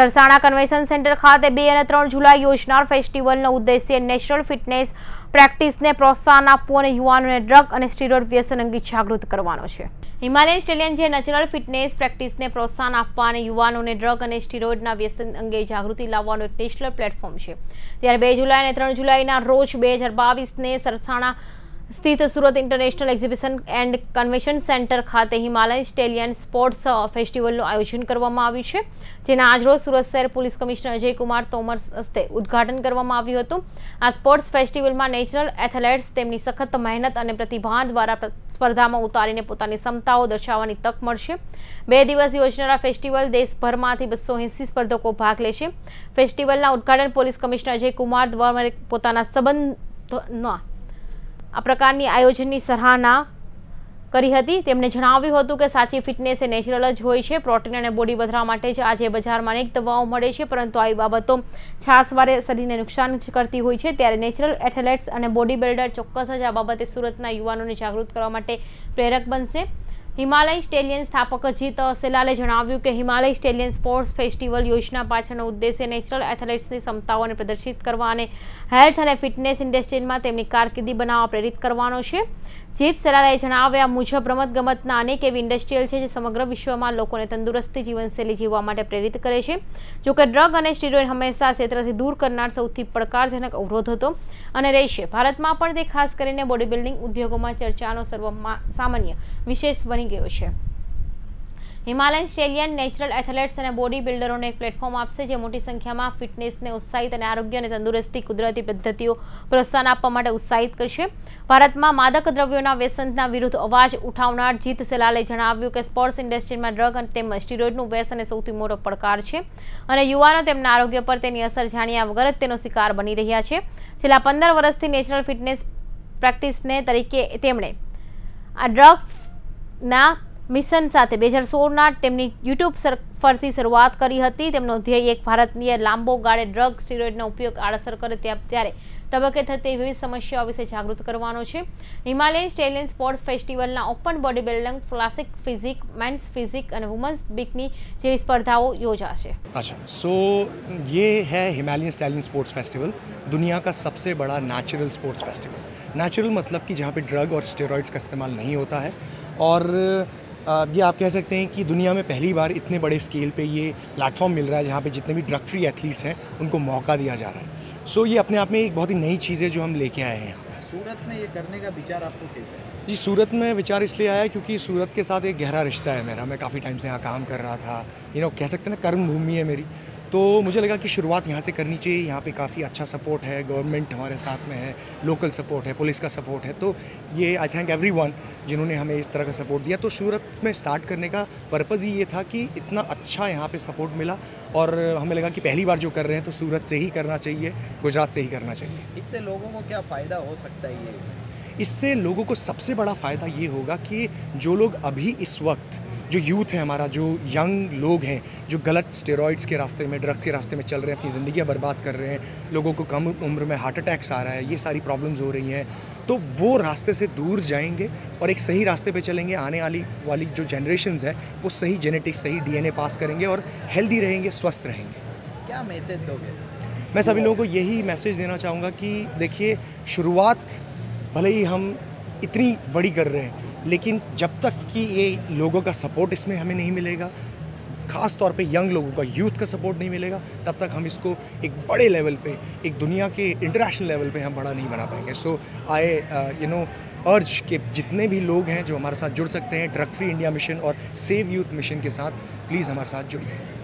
Sarsana convention centre ખાતે 2 અને 3 જુલાઈ યોજનાર ફેસ્ટિવલનો ઉદ્દેશ્ય નેચરલ ફિટનેસ પ્રેક્ટિસને પ્રોત્સાહન આપવું અને યુવાનોને ડ્રગ અને સ્ટીરોઇડ વ્યસન અંગે જાગૃત કરવાનો છે। હિમાલયન સ્ટેલિયન જે નેચરલ ફિટનેસ પ્રેક્ટિસને પ્રોત્સાહન આપવા અને યુવાનોને ડ્રગ અને સ્ટીરોઇડના વ્યસન અંગે જાગૃતિ લાવવાનો એક નેશનલ પ્લેટફોર્મ છે। ત્યારે 2 જુલાઈ અને 3 જુલાઈના રોજ 2022ને સરસાણા સ્થિત Surat international exhibition and convention centre ખાતે હિમાલયન સ્ટેલિયન સ્પોર્ટ્સ ફેસ્ટિવલનું આયોજન કરવામાં આવ્યું છે, જેના આજરોજ સુરત શહેર પોલીસ કમિશનર અજય કુમાર તોમર હસ્તે ઉદ્ઘાટન કરવામાં આવ્યું હતું। આ સ્પોર્ટ્સ ફેસ્ટિવલમાં નેચરલ એથ્લેટ્સ તેમની સખત મહેનત અને પ્રતિભા દ્વારા સ્પર્ધામાં ઉતારીને પોતાની ક્ષમતાઓ દર્શાવવાની તક મળશે। 2 દિવસ યોજનારા ફેસ્ટિવલ દેશભરમાંથી 280 સ્પર્ધકો ભાગ લેશે। ફેસ્ટિવલના ઉદ્ઘાટન પોલીસ કમિશનર અજય કુમાર દ્વારા પોતાના સંબંધોના આ પ્રકારની આયોજનની સરાહના કરી હતી। તેમણે જણાવ્યું હતું કે સાચી ફિટનેસ એ નેચરલ જ હોય છે। પ્રોટીન અને બોડી વધવા માટે જ આજે બજારમાં અનેક દવાઓ મળે છે, પરંતુ આવી બાબતો છાસવારે શરીરને નુકસાન કરતી હોય છે। ત્યારે નેચરલ એથ્લેટ્સ અને બોડી બિલ્ડર ચોક્કસ જ આ બાબતે સુરતના યુવાનોને જાગૃત કરવા માટે પ્રેરક બનશે। હિમાલય સ્ટેલિયન સ્થાપક જીત સેલાલે જણાવ્યું કે હિમાલય સ્ટેલિયન સ્પોર્ટ્સ ફેસ્ટિવલ યોજના પાછળનો ઉદ્દેશ્ય નેચરલ એથ્લેટ્સની ક્ષમતાઓને પ્રદર્શિત કરવા અને હેલ્થ અને ફિટનેસ ઇન્ડસ્ટ્રીમાં તેમની કારકિર્દી બનાવવા પ્રેરિત કરવાનો છે। જીત સેલાલે જણાવ્યા મુજબ રમતગમતના અનેક એવી ઇન્ડસ્ટ્રીયલ છે જે સમગ્ર વિશ્વમાં લોકોને તંદુરસ્તી જીવનશૈલી જીવવા માટે પ્રેરિત કરે છે। જોકે ડ્રગ અને સ્ટીરોઇડ હંમેશા ક્ષેત્રથી દૂર કરનાર સૌથી પડકારજનક અવરોધ હતો અને રહેશે। ભારતમાં પણ તે ખાસ કરીને બોડી બિલ્ડિંગ ઉદ્યોગોમાં ચર્ચાનો સામાન્ય વિશેષ બની ગયો છે। હિમાલયન સ્ટેલિયન નેચરલ એથ્લેટ્સ અને બોડી બિલ્ડરોને એક પ્લેટફોર્મ આપશે, જે મોટી સંખ્યામાં ફિટનેસને ઉત્સાહિત અને આરોગ્ય અને તંદુરસ્તી કુદરતી પદ્ધતિઓ પ્રોત્સાહન આપવા માટે ઉત્સાહિત કરશે। ભારતમાં માદક દ્રવ્યોના વ્યસનના વિરુદ્ધ અવાજ ઉઠાવનાર જીત સેલાલે જણાવ્યું કે સ્પોર્ટ્સ ઇન્ડસ્ટ્રીમાં ડ્રગ તેમજ સ્ટીરોઇડનું વ્યસન સૌથી મોટો પડકાર છે અને યુવાનો તેમના આરોગ્ય પર તેની અસર જાણ્યા વગર જ તેનો શિકાર બની રહ્યા છે। છેલ્લા 15 વર્ષથી નેચરલ ફિટનેસ પ્રેક્ટિસને તરીકે તેમણે આ ડ્રગના મિશન સાથે 2016ના તેમની યુટ્યુબ પરથી શરૂઆત કરી હતી। તેમનો ધ્યેય એક ભારતીય લાંબો ગાળે ડ્રગ સ્ટીરોઇડનો ઉપયોગ આડઅસર કરે ત્યારે તબક્કે થતી વિવિધ સમસ્યાઓ વિશે જાગૃત કરવાનો છે। હિમાલયન સ્ટેલિયન સ્પોર્ટ્સ ફેસ્ટિવલના open body building, classic physique, men's physique અને વુમન્स बिकनी જેવી સ્પર્ધાઓ યોજાશે। अच्छा, सो ये है हिमालयन स्टैलियन स्पोर्ट्स फेस्टिवल, दुनिया का सबसे बड़ा नेचुरल स्पोर्ट्स फेस्टिवल। नेचुरल मतलब कि जहाँ पे ड्रग और स्टेरॉइड्स का इस्तेमाल नहीं होता है, और ये आप कह सकते हैं कि दुनिया में पहली बार इतने बड़े स्केल पे ये प्लेटफॉर्म मिल रहा है जहाँ पे जितने भी ड्रग फ्री एथलीट्स हैं उनको मौका दिया जा रहा है। सो ये अपने आप में एक बहुत ही नई चीज़ है जो हम लेके आए हैं। सूरत में ये करने का विचार आपको कैसे है? जी, सूरत में विचार इसलिए आया क्योंकि सूरत के साथ एक गहरा रिश्ता है मेरा। मैं काफ़ी टाइम से यहाँ काम कर रहा था, कह सकते हैं ना, कर्म भूमि है मेरी। तो मुझे लगा कि शुरुआत यहाँ से करनी चाहिए। यहाँ पे काफ़ी अच्छा सपोर्ट है, गवर्नमेंट हमारे साथ में है, लोकल सपोर्ट है, पुलिस का सपोर्ट है। तो ये आई थैंक एवरीवन जिन्होंने हमें इस तरह का सपोर्ट दिया। तो सूरत में स्टार्ट करने का पर्पज़ ही ये था कि इतना अच्छा यहाँ पे सपोर्ट मिला, और हमें लगा कि पहली बार जो कर रहे हैं तो सूरत से ही करना चाहिए, गुजरात से ही करना चाहिए। इससे लोगों को क्या फ़ायदा हो सकता है? इससे लोगों को सबसे बड़ा फ़ायदा ये होगा कि जो लोग अभी इस वक्त, जो यूथ है हमारा, जो यंग लोग हैं, जो गलत स्टेरॉइड्स के रास्ते में, ड्रग्स के रास्ते में चल रहे हैं, अपनी ज़िंदगियाँ बर्बाद कर रहे हैं, लोगों को कम उम्र में हार्ट अटैक्स आ रहा है, ये सारी प्रॉब्लम्स हो रही हैं, तो वो रास्ते से दूर जाएंगे और एक सही रास्ते पे चलेंगे। आने वाली जो जनरेशन्स है वो सही जेनेटिक्स, सही DNA पास करेंगे और हेल्दी रहेंगे, स्वस्थ रहेंगे। क्या मैसेज दोगे? मैं सभी लोगों को यही मैसेज देना चाहूँगा कि देखिए, शुरुआत भले ही हम इतनी बड़ी कर रहे हैं, लेकिन जब तक कि ये लोगों का सपोर्ट इसमें हमें नहीं मिलेगा, ख़ास तौर पे यंग लोगों का, यूथ का सपोर्ट नहीं मिलेगा, तब तक हम इसको एक बड़े लेवल पे, एक दुनिया के इंटरनेशनल लेवल पे हम बड़ा नहीं बना पाएंगे। सो आई अर्ज के जितने भी लोग हैं जो हमारे साथ जुड़ सकते हैं ड्रग फ्री इंडिया मिशन और सेव यूथ मिशन के साथ, प्लीज़ हमारे साथ जुड़िए।